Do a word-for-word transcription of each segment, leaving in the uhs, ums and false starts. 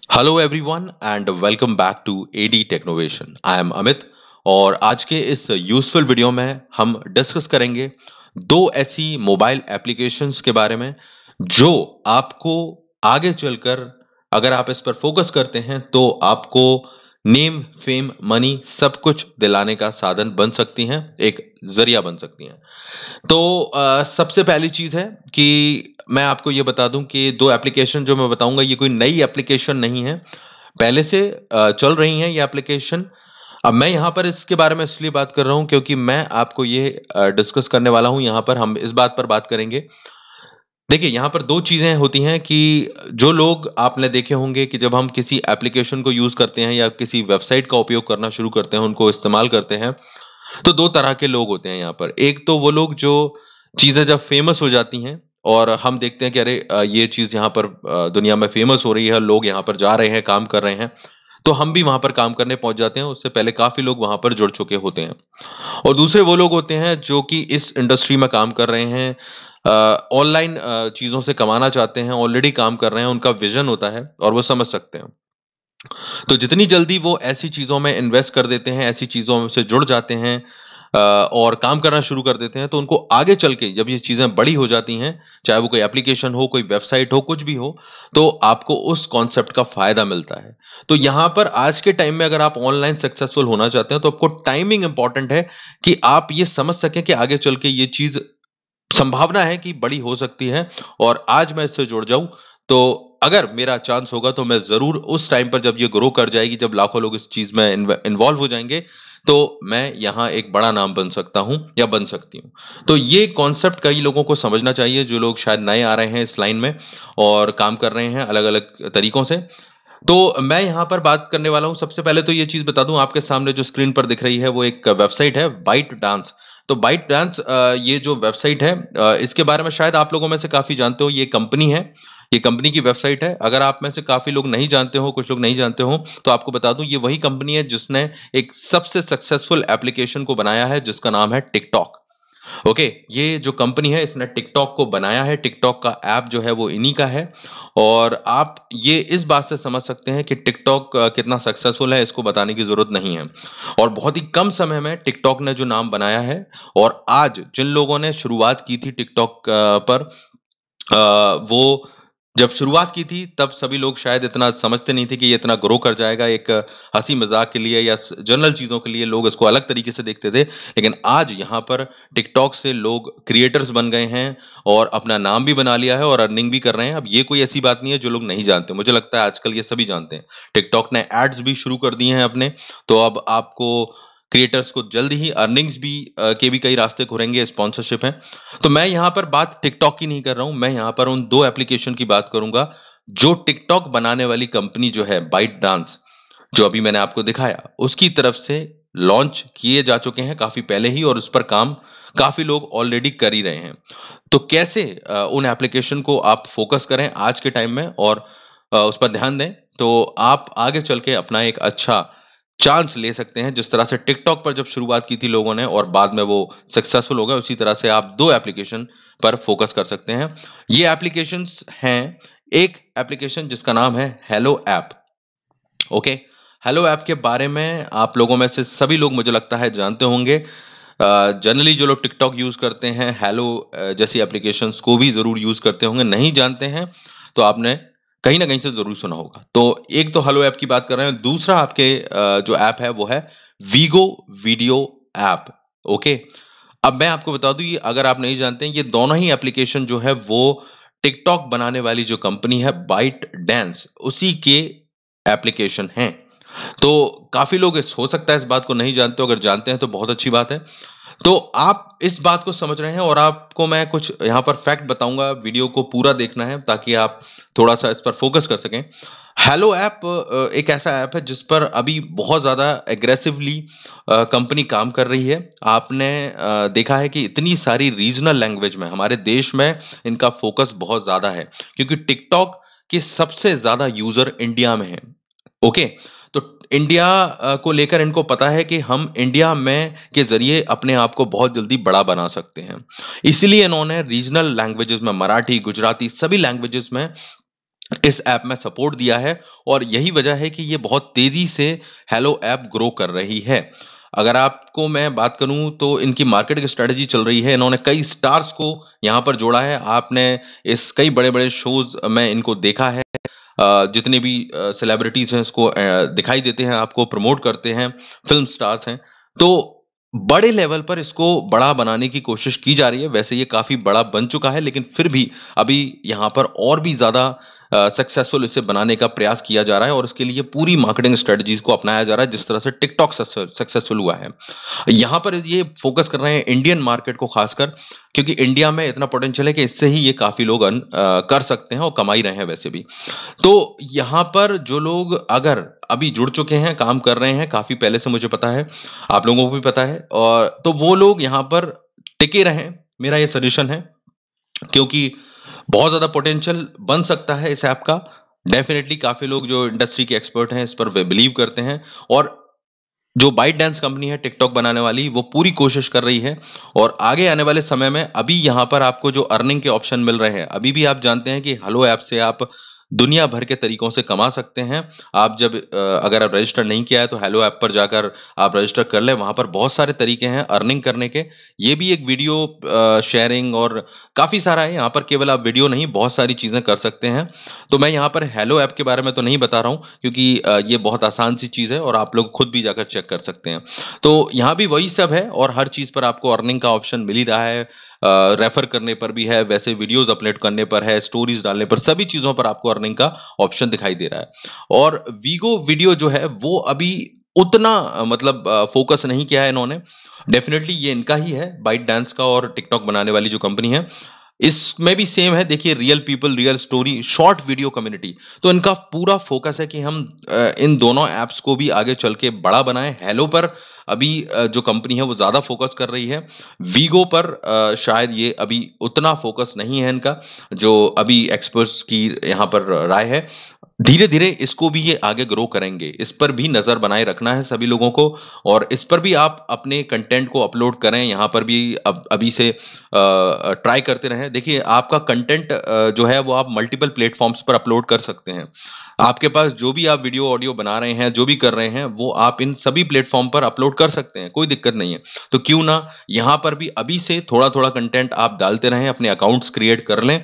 Hello everyone and welcome back to AD Technovation. I am Amit और आज के इस यूजफुल वीडियो में हम डिस्कस करेंगे दो ऐसी मोबाइल एप्लीकेशंस के बारे में जो आपको आगे चलकर अगर आप इस पर फोकस करते हैं तो आपको नेम फेम मनी सब कुछ दिलाने का साधन बन सकती हैं, एक जरिया बन सकती हैं। तो अ, सबसे पहली चीज़ है कि मैं आपको ये बता दूँ कि दो एप्लीकेशन जो मैं बताऊँगा ये कोई नई एप्लीकेशन नहीं है। पहले से अ, चल रही हैं ये एप्लीकेशन। अब मैं यहाँ पर इसके बारे में इसलिए बात कर रहा हूँ क्योंकि मैं आपको ये अ, डिस्कस करने वाला हूँ, यहाँ पर हम इस बात पर बात करेंगे। देखिए, यहाँ पर दो चीज़ें होती हैं कि जो लोग आपने देखे होंगे कि जब हम किसी एप्लीकेशन को यूज़ करते हैं या किसी वेबसाइट का उपयोग करना शुरू करते हैं, उनको इस्तेमाल करते हैं, तो दो तरह के लोग होते हैं यहाँ पर। एक तो वो लोग जो चीज़ें जब फ़ेमस हो जाती हैं और हम देखते हैं कि अरे अ, ये चीज़ यहाँ पर अ, दुनिया में फ़ेमस हो रही है, लोग यहाँ पर जा रहे हैं, काम कर रहे हैं, तो हम भी वहाँ पर काम करने पहुँच जाते हैं, उससे पहले काफ़ी लोग वहाँ पर जुड़ चुके होते हैं। और दूसरे वो लोग होते हैं जो कि इस इंडस्ट्री में काम कर रहे हैं, अ, ऑनलाइन अ, चीज़ों से कमाना चाहते हैं, ऑलरेडी काम कर रहे हैं, उनका विज़न होता है और वो समझ सकते हैं। तो जितनी जल्दी वो ऐसी चीज़ों में इन्वेस्ट कर देते हैं, ऐसी चीज़ों से जुड़ जाते हैं अ, और काम करना शुरू कर देते हैं, तो उनको आगे चल के जब ये चीज़ें बड़ी हो जाती हैं, चाहे वो कोई एप्लीकेशन हो, कोई वेबसाइट हो, कुछ भी हो, तो आपको उस कॉन्सेप्ट का फ़ायदा मिलता है। तो यहाँ पर आज के टाइम में अगर आप ऑनलाइन सक्सेसफुल होना चाहते हैं, तो आपको टाइमिंग इम्पोर्टेंट है कि आप ये समझ सकें कि आगे चल के ये चीज़ संभावना है कि बड़ी हो सकती है और आज मैं इससे जुड़ जाऊँ, तो अगर मेरा चांस होगा तो मैं ज़रूर उस टाइम पर जब ये ग्रो कर जाएगी, जब लाखों लोग इस चीज़ में इन्व इन्वॉल्व हो जाएँगे, तो मैं यहाँ एक बड़ा नाम बन सकता हूँ या बन सकती हूँ। तो ये कॉन्सेप्ट कई लोगों को समझना चाहिए, जो लोग शायद नए आ रहे हैं इस लाइन में और काम कर रहे हैं अलग-अलग तरीकों से। तो मैं यहाँ पर बात करने वाला हूँ, सबसे पहले तो ये चीज़ बता दूँ, आपके सामने जो स्क्रीन पर दिख रही है वो एक वेबसाइट है, बाइट डांस। तो बाइट डांस अ, ये जो वेबसाइट है, अ, इसके बारे में शायद आप लोगों में से काफ़ी जानते हो, ये कंपनी है, ये कंपनी की वेबसाइट है। अगर आप में से काफ़ी लोग नहीं जानते हो, कुछ लोग नहीं जानते हो, तो आपको बता दूँ ये वही कंपनी है जिसने एक सबसे सक्सेसफुल एप्लीकेशन को बनाया है जिसका नाम है टिकटॉक। ओके, ये जो कंपनी है इसने टिकटॉक को बनाया है, टिकटॉक का ऐप जो है वो इन्हीं का है और आप ये इस बात से समझ सकते हैं कि टिकटॉक अ, कितना सक्सेसफुल है, इसको बताने की ज़रूरत नहीं है। और बहुत ही कम समय में टिकटॉक ने जो नाम बनाया है और आज जिन लोगों ने शुरुआत की थी टिकटॉक अ, पर अ, वो जब शुरुआत की थी तब सभी लोग शायद इतना समझते नहीं थे कि ये इतना ग्रो कर जाएगा। एक हँसी-मज़ाक के लिए या स जनरल चीज़ों के लिए लोग इसको अलग तरीके से देखते थे। लेकिन आज यहाँ पर टिकटॉक से लोग क्रिएटर्स बन गए हैं और अपना नाम भी बना लिया है और अर्निंग भी कर रहे हैं। अब ये कोई ऐसी बात नहीं है जो लोग नहीं जानते। मुझे लगता है आजकल ये सभी जानते हैं। टिकटॉक ने एड्स भी शुरू कर दिए हैं अपने, तो अब आपको क्रिएटर्स को जल्द ही अर्निंग्स भी अ, के भी कई रास्ते खुलेंगे, स्पॉन्सरशिप हैं। तो मैं यहाँ पर बात टिकटॉक की नहीं कर रहा हूँ, मैं यहाँ पर उन दो एप्लीकेशन की बात करूँगा, जो टिकटॉक बनाने वाली कंपनी जो है बाइट डांस, जो अभी मैंने आपको दिखाया, उसकी तरफ से लॉन्च किए जा चुके हैं काफ़ी पहले ही और उस पर काम काफ़ी लोग ऑलरेडी कर ही रहे हैं। तो कैसे अ, उन एप्लीकेशन को आप फ़ोकस करें आज के टाइम में और अ, उस पर ध्यान दें, तो आप आगे चल के अपना एक अच्छा चांस ले सकते हैं। जिस तरह से टिकटॉक पर जब शुरुआत की थी लोगों ने और बाद में वो सक्सेसफुल हो गए, उसी तरह से आप दो एप्लीकेशन पर फ़ोकस कर सकते हैं। ये एप्लीकेशंस हैं, एक एप्लीकेशन जिसका नाम है Helo app. Okay, Helo app के बारे में आप लोगों में से सभी लोग मुझे लगता है जानते होंगे। अ, जनरली जो लोग टिकटॉक यूज़ करते हैं, हेलो अ, जैसी एप्लीकेशंस को भी ज़रूर यूज़ करते होंगे। नहीं जानते हैं, तो आपने कहीं न कहीं से ज़रूर सुना होगा। तो एक तो हेलो ऐप की बात कर रहे हैं, दूसरा आपके अ, जो ऐप है वो है वीगो वीडियो ऐप। ओके, अब मैं आपको बता दूँ, ये अगर आप नहीं जानते हैं, ये दोनों ही एप्लीकेशन जो है वो टिकटॉक बनाने वाली जो कंपनी है बाइट डांस, उसी के एप्लीकेशन हैं। तो काफ़ी लोग इस हो सकता है इस बात को नहीं जानते हो, अगर जानते हैं तो बहुत अच्छी बात है। तो आप इस बात को समझ रहे हैं और आपको मैं कुछ यहाँ पर फैक्ट बताऊँगा, वीडियो को पूरा देखना है ताकि आप थोड़ा-सा इस पर फ़ोकस कर सकें। हेलो ऐप अ, एक ऐसा ऐप है जिस पर अभी बहुत ज़्यादा एग्रेसिवली अ, कंपनी काम कर रही है। आपने अ, देखा है कि इतनी सारी रीजनल लैंग्वेज में हमारे देश में इनका फ़ोकस बहुत ज़्यादा है, क्योंकि टिकटॉक के सबसे ज़्यादा यूज़र इंडिया में हैं। ओके, तो इंडिया अ, को लेकर इनको पता है कि हम इंडिया में के ज़रिए अपने आप को बहुत जल्दी बड़ा बना सकते हैं। इसीलिए इन्होंने रीजनल लैंग्वेजेज़ में मराठी, गुजराती सभी लैंग्वेजेज़ में इस ऐप में सपोर्ट दिया है और यही वजह है कि ये बहुत तेजी से हेलो ऐप ग्रो कर रही है। अगर आपको मैं बात करूं तो इनकी मार्केटिंग स्ट्रेटजी चल रही है, इन्होंने कई स्टार्स को यहाँ पर जोड़ा है। आपने इस कई बड़े-बड़े शोज़ में इनको देखा है। अ, जितने भी अ, सेलिब्रिटीज़ हैं इसको अ, दिखाई देते हैं, आपको प्रमोट करते हैं, फ़िल्म स्टार्स हैं। तो बड़े लेवल पर इसको बड़ा बनाने की कोशिश की जा रही है। वैसे ये काफ़ी बड़ा बन चुका है, लेकिन फिर भी अभी यहाँ पर और भी ज़्यादा अ, सक्सेसफुल इसे बनाने का प्रयास किया जा रहा है और उसके लिए पूरी मार्केटिंग स्ट्रेटजीज़ को अपनाया जा रहा है, जिस तरह से टिकटॉक सक्से सक्सेसफुल हुआ है। यहाँ पर ये फ़ोकस कर रहे हैं इंडियन मार्केट को खासकर, क्योंकि इंडिया में इतना पोटेंशियल है कि इससे ही ये काफ़ी लोग अर्न अ, कर सकते हैं और कमा ही रहे हैं वैसे भी। तो यहाँ पर जो लोग अगर अभी जुड़ चुके हैं, काम कर रहे हैं, काफ़ी पहले से मुझे पता है, आप लोगों को भी पता है, और तो वो लोग यहाँ पर टिके रहें, मेरा ये सजेशन है, क्योंकि बहुत ज़्यादा पोटेंशियल बन सकता है इस ऐप का। डेफ़िनिटली काफ़ी लोग जो इंडस्ट्री के एक्सपर्ट हैं, इस पर वे बिलीव करते हैं और जो बाइट डांस कंपनी है टिकटॉक बनाने वाली, वो पूरी कोशिश कर रही है और आगे आने वाले समय में अभी यहाँ पर आपको जो अर्निंग के ऑप्शन मिल रहे हैं, अभी भी आप जानते हैं कि हेलो ऐप से आप दुनिया भर के तरीकों से कमा सकते हैं। आप जब अ, अगर आप रजिस्टर नहीं किया है तो हेलो ऐप पर जाकर आप रजिस्टर कर लें, वहाँ पर बहुत सारे तरीके हैं अर्निंग करने के। ये भी एक वीडियो अ, शेयरिंग और काफ़ी सारा है, यहाँ पर केवल आप वीडियो नहीं, बहुत सारी चीज़ें कर सकते हैं। तो मैं यहाँ पर हेलो ऐप के बारे में तो नहीं बता रहा हूँ, क्योंकि अ, ये बहुत आसान सी चीज़ है और आप लोग खुद भी जाकर चेक कर सकते हैं। तो यहाँ भी वही सब है और हर चीज़ पर आपको अर्निंग का ऑप्शन मिल ही रहा है। अ, रेफर करने पर भी है, वैसे वीडियोज़ अपलोड करने पर है, स्टोरीज़ डालने पर, सभी चीज़ों पर आपको अर्निंग का ऑप्शन दिखाई दे रहा है। और वीगो वीडियो जो है वो अभी उतना अ, मतलब अ, फ़ोकस नहीं किया है इन्होंने। डेफ़िनिटली ये इनका ही है, बाइट डांस का और टिकटॉक बनाने वाली जो कंपनी है। इसमें भी सेम है, देखिए real people, real story, short video community. तो इनका पूरा फ़ोकस है कि हम अ, इन दोनों ऐप्स को भी आगे चल के बड़ा बनाएँ। हेलो पर अभी अ, जो कंपनी है वो ज़्यादा फ़ोकस कर रही है। वीगो पर अ, शायद ये अभी उतना फ़ोकस नहीं है इनका, जो अभी एक्सपर्ट्स की यहाँ पर राय है। धीरे-धीरे इसको भी ये आगे ग्रो करेंगे। इस पर भी नज़र बनाए रखना है सभी लोगों को और इस पर भी आप अपने कंटेंट को अपलोड करें। यहाँ पर भी अब अभी से अ अ, ट्राई करते रहें। देखिए आपका कंटेंट अ, जो है वो आप मल्टीपल प्लेटफ़ॉर्म्स पर अपलोड कर सकते हैं। आपके पास जो भी आप वीडियो, ऑडियो बना रहे हैं, जो भी कर रहे हैं, वो आप इन सभी प्लेटफ़ॉर्म पर अपलोड कर सकते हैं, कोई दिक्कत नहीं है। तो क्यों ना यहाँ पर भी अभी से थोड़ा-थोड़ा कंटेंट आप डालते रहें, अपने अकाउंट्स क्रिएट कर लें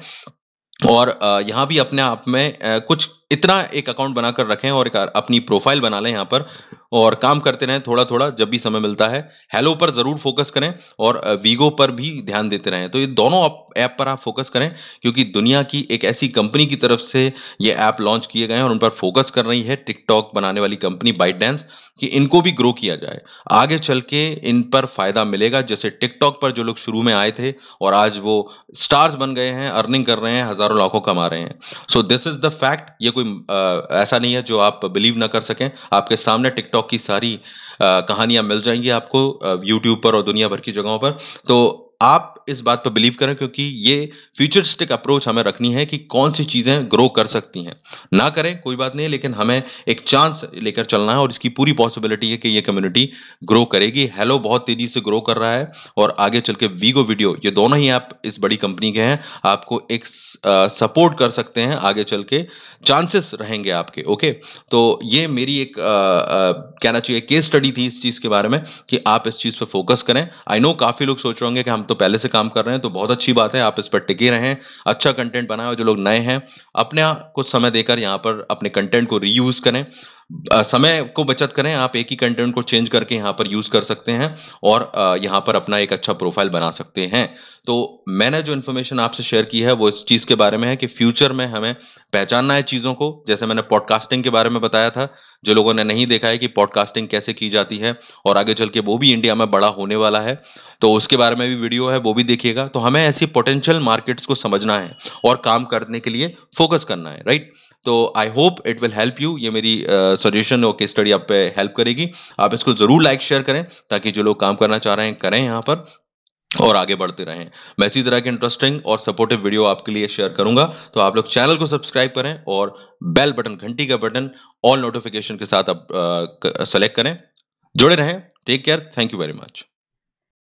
और अ, यहाँ भी अपने आप में अ, कुछ इतना एक अकाउंट बनाकर रखें और एक अ, अपनी प्रोफ़ाइल बना लें यहाँ पर और काम करते रहें थोड़ा-थोड़ा जब भी समय मिलता है। हेलो पर ज़रूर फ़ोकस करें और अ, वीगो पर भी ध्यान देते रहें। तो ये दोनों अप ऐप पर आप फ़ोकस करें, क्योंकि दुनिया की एक ऐसी कंपनी की तरफ से ये ऐप लॉन्च किए गए हैं और उन पर फ़ोकस कर रही है टिकटॉक बनाने वाली कंपनी बाइटडांस, कि इनको भी ग्रो किया जाए। आगे चल के इन पर फ़ायदा मिलेगा, जैसे टिकटॉक पर जो लोग शुरू में आए थे और आज वो स्टार्स बन गए हैं, अर्निंग कर रहे हैं, हज़ारों लाखों कमा रहे हैं। So this is the fact. ये कोई अ, ऐसा नहीं है जो आप बिलीव ना कर सकें। आपके सामने टिकटॉक की सारी अ, कहानियाँ मिल जाएँगी आपको अ, यूट्यूब पर और दुनिया भर की जगहों पर। तो आप इस बात पे बिलीव करें, क्योंकि ये फ्यूचरिस्टिक अप्रोच हमें रखनी है कि कौन-सी चीज़ें ग्रो कर सकती हैं। ना करें कोई बात नहीं, लेकिन हमें एक चांस लेकर चलना है और इसकी पूरी पॉसिबिलिटी है कि ये कम्युनिटी ग्रो करेगी। हेलो बहुत तेज़ी से ग्रो कर रहा है और आगे चल के वीगो वीडियो, ये दोनों ही ऐप इस बड़ी कंपनी के हैं। आपको एक स अ, सपोर्ट कर सकते हैं आगे चल के, चांसेस रहेंगे आपके, ओके? तो ये मेरी एक अ अ, कहना चाहिए केस स्टडी थी इस चीज़ के बारे में कि आप इस चीज़ पे फ़ोकस करें। आई नो काफ़ी लोग सोच रहे होंगे कि हम तो पहले से काम कर रहे हैं, तो बहुत अच्छी बात है, आप इस पर टिके रहें, अच्छा कंटेंट बनाएँ और जो लोग नए हैं, अपना कुछ समय देकर यहाँ पर अपने कंटेंट को रीयूज़ करें। अ, समय को बचत करें, आप एक ही कंटेंट को चेंज करके यहाँ पर यूज़ कर सकते हैं और अ, यहाँ पर अपना एक अच्छा प्रोफ़ाइल बना सकते हैं। तो मैंने जो इन्फॉर्मेशन आपसे शेयर की है, वो इस चीज़ के बारे में है कि फ्यूचर में हमें पहचानना है चीज़ों को। जैसे मैंने पॉडकास्टिंग के बारे में बताया था, जो लोगों ने नहीं देखा है कि पॉडकास्टिंग कैसे की जाती है और आगे चल के वो भी इंडिया में बड़ा होने वाला है, तो उसके बारे में भी वीडियो है, वो भी देखिएगा। तो हमें ऐसी पोटेंशियल मार्केट्स को समझना है और काम करने के लिए फ़ोकस करना है, राइट? तो I hope it will help you. ये मेरी अ, सजेशन और केस स्टडी आप पे हेल्प करेगी। आप इसको ज़रूर लाइक शेयर करें, ताकि जो लोग काम करना चाह रहे हैं, करें यहाँ पर और आगे बढ़ते रहें। मैं इसी तरह के इंटरेस्टिंग और सपोर्टिव वीडियो आपके लिए शेयर करूँगा, तो आप लोग चैनल को सब्सक्राइब करें और बेल बटन, घंटी का बटन, ऑल नोटिफ़िकेशन के साथ आप अ, क सेलेक्ट करें। जुड़े रहें। Take care. Thank you very much.